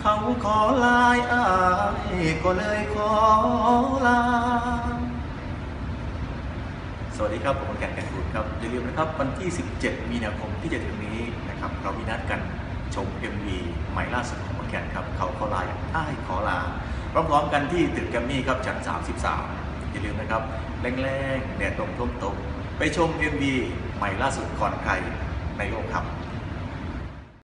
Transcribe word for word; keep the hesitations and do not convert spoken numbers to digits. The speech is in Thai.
เขาขอลายอายก็เลยขอลาสวัสดีครับผมแก่นแก่นบุตรครับอย่าลืมนะครับวันที่สิบเจ็ดมีนาคมที่จะถึงนี้นะครับเรามีนัดกันชม เอ็ม วี ใหม่ล่าสุดของแก่นครับเขาขอลายอ้ายขอลาพร้อมๆกันที่ตึกแกรมมี่ครับชั้นสามสิบสามอย่าลืมนะครับแรงๆแดดตรงท่วมตกไปชม เอ็ม วี ใหม่ล่าสุดก่อนใครในโลกครับ